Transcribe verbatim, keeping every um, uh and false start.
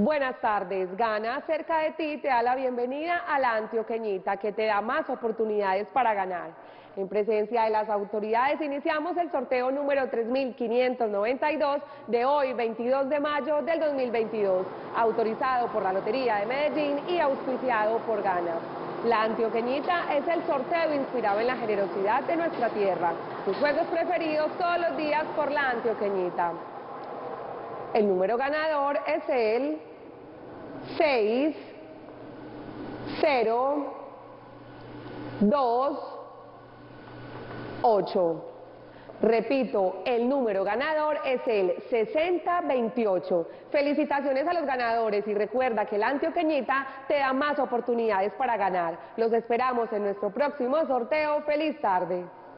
Buenas tardes. Gana cerca de ti te da la bienvenida a la Antioqueñita, que te da más oportunidades para ganar. En presencia de las autoridades iniciamos el sorteo número tres mil quinientos noventa y dos de hoy, veintidós de mayo del dos mil veintidós, autorizado por la Lotería de Medellín y auspiciado por Gana. La Antioqueñita es el sorteo inspirado en la generosidad de nuestra tierra. Tus juegos preferidos todos los días por la Antioqueñita. El número ganador es el seis, cero, dos, ocho. Repito, el número ganador es el sesenta veintiocho. Felicitaciones a los ganadores y recuerda que la Antioqueñita te da más oportunidades para ganar. Los esperamos en nuestro próximo sorteo. ¡Feliz tarde!